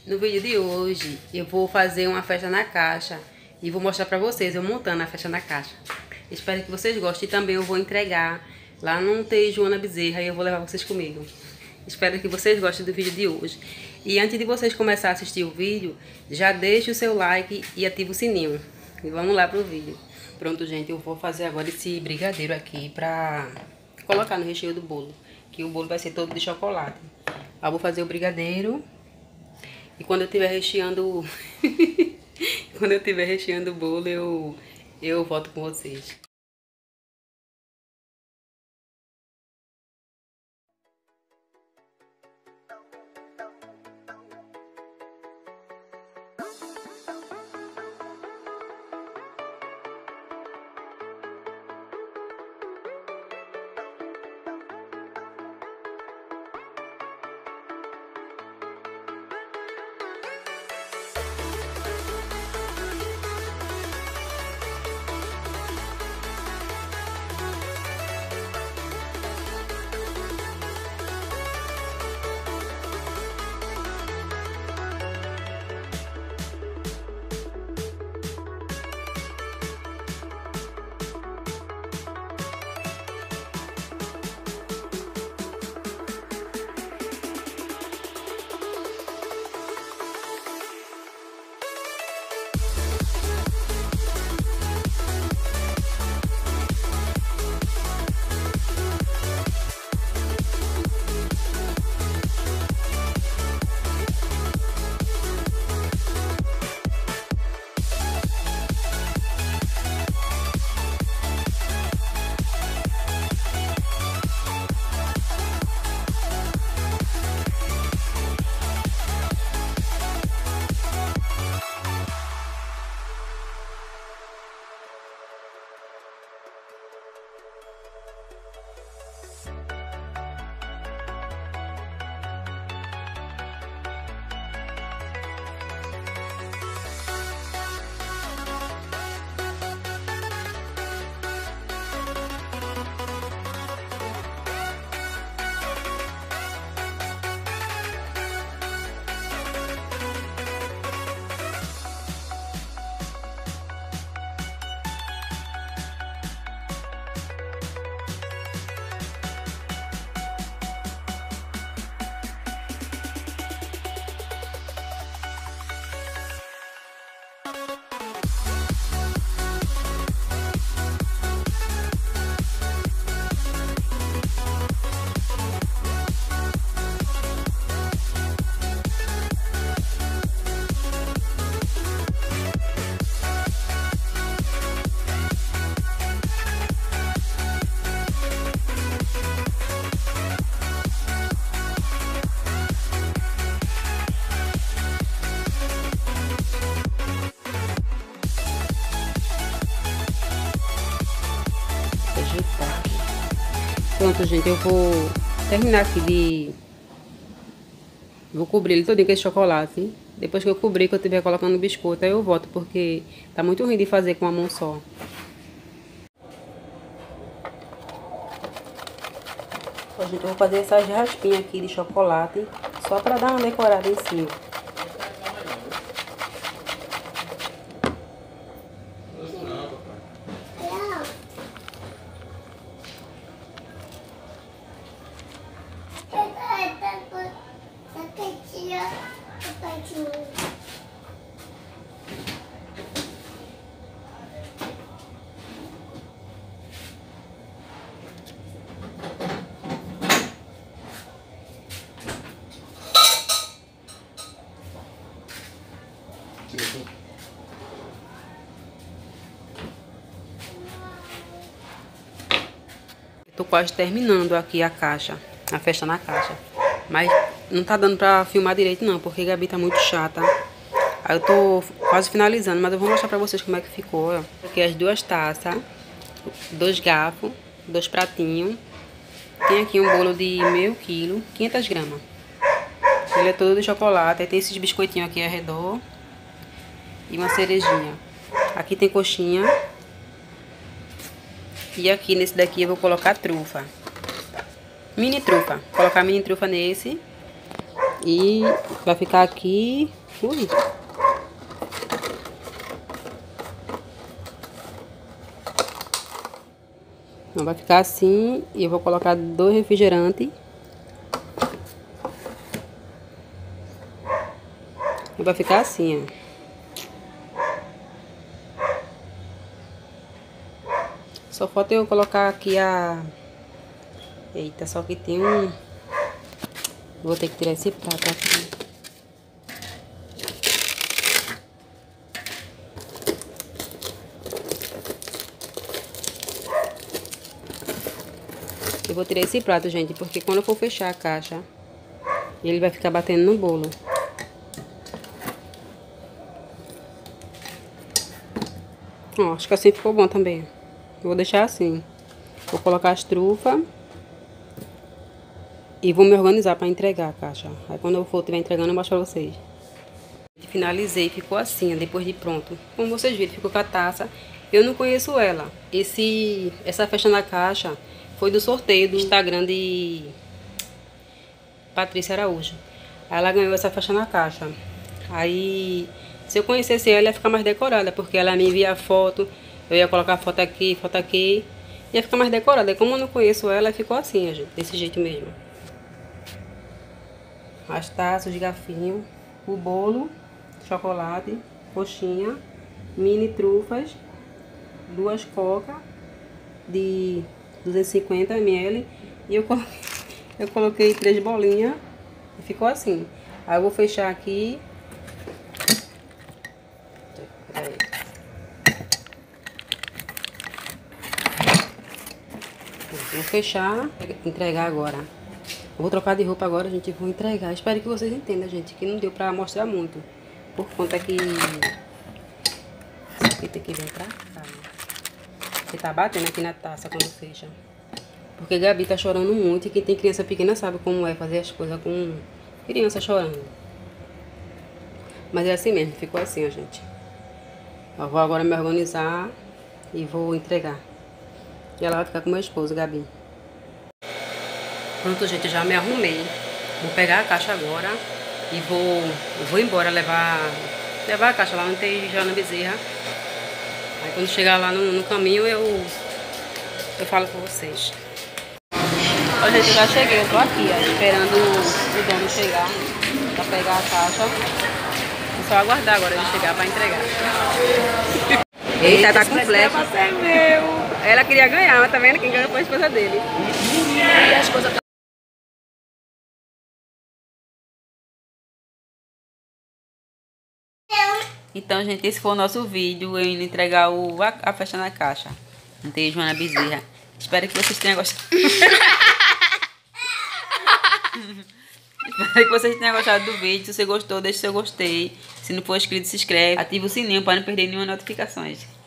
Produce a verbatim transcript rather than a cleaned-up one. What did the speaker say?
No vídeo de hoje eu vou fazer uma festa na caixa e vou mostrar pra vocês eu montando a festa na caixa. Espero que vocês gostem e também eu vou entregar lá no T Joana Bezerra e eu vou levar vocês comigo. Espero que vocês gostem do vídeo de hoje. E antes de vocês começarem a assistir o vídeo, já deixe o seu like e ative o sininho. E vamos lá pro vídeo. Pronto, gente, eu vou fazer agora esse brigadeiro aqui pra colocar no recheio do bolo. Que o bolo vai ser todo de chocolate. Eu vou fazer o brigadeiro. E quando eu estiver recheando... quando eu estiver recheando o bolo, eu, eu volto com vocês. Pronto, gente, eu vou terminar aqui de... Vou cobrir ele todinho com esse chocolate. Depois que eu cobrir, que eu estiver colocando o biscoito, aí eu volto, porque tá muito ruim de fazer com a mão só. Ó, gente, eu vou fazer essas raspinhas aqui de chocolate, só pra dar uma decorada em cima. Tô quase terminando aqui a caixa, a festa na caixa. Mas não tá dando pra filmar direito não, porque a Gabi tá muito chata. Aí eu tô quase finalizando, mas eu vou mostrar pra vocês como é que ficou, ó. Aqui as duas taças, dois garfos, dois pratinhos. Tem aqui um bolo de meio quilo, quinhentas gramas. Ele é todo de chocolate, aí tem esses biscoitinhos aqui ao redor. E uma cerejinha. Aqui tem coxinha. E aqui nesse daqui eu vou colocar trufa. Mini trufa. Vou colocar mini trufa nesse. E vai ficar aqui... Ui. Não, vai ficar assim. E eu vou colocar dois refrigerantes. E vai ficar assim, ó. Só falta eu colocar aqui a... Eita, só que tem um... Vou ter que tirar esse prato aqui. Eu vou tirar esse prato, gente, porque quando eu for fechar a caixa, ele vai ficar batendo no bolo. Ó, acho que assim ficou bom também. Eu vou deixar assim. Vou colocar as trufas. E vou me organizar para entregar a caixa. Aí quando eu for estiver entregando, eu mostro pra vocês. Finalizei, ficou assim, ó, depois de pronto. Como vocês viram, ficou com a taça. Eu não conheço ela. Esse, essa festa na caixa foi do sorteio do Instagram de Patrícia Araújo. Aí ela ganhou essa festa na caixa. Aí, se eu conhecesse ela, ia ficar mais decorada, porque ela me envia foto. Eu ia colocar foto aqui, foto aqui. Ia ficar mais decorada. E como eu não conheço ela, ficou assim, gente, desse jeito mesmo. As taças de garfinho, o bolo, chocolate, coxinha, mini trufas, duas coca de duzentos e cinquenta mililitros e eu coloquei, eu coloquei três bolinhas e ficou assim. Aí eu vou fechar aqui. Vou fechar, entregar agora. Vou trocar de roupa agora, gente, vou entregar. Espero que vocês entendam, gente, que não deu pra mostrar muito. Por conta que... Isso aqui tem que vir pra cá. Porque tá batendo aqui na taça quando fecha. Porque Gabi tá chorando muito e quem tem criança pequena sabe como é fazer as coisas com criança chorando. Mas é assim mesmo, ficou assim, ó, gente. Eu vou agora me organizar e vou entregar. E ela vai ficar com meu esposo, Gabi. Pronto, gente, eu já me arrumei. Vou pegar a caixa agora e vou, vou embora levar, levar a caixa lá no T J Bezerra. Aí quando chegar lá no, no caminho eu, eu falo com vocês. Ó, gente, eu já cheguei, eu tô aqui, ó, esperando o, o dono chegar pra pegar a caixa. Vou só aguardar agora ele chegar pra entregar. Eita, tá com flecha. É meu. Ela queria ganhar, mas tá vendo? Quem ganhou foi a esposa dele. E a esposa tá... Então, gente, esse foi o nosso vídeo. Eu indo entregar o, a, a festa na caixa. Não tem Joana Bezerra. Espero que vocês tenham gostado. Espero que vocês tenham gostado do vídeo. Se você gostou, deixe seu gostei. Se não for inscrito, se inscreve. Ativa o sininho para não perder nenhuma notificação.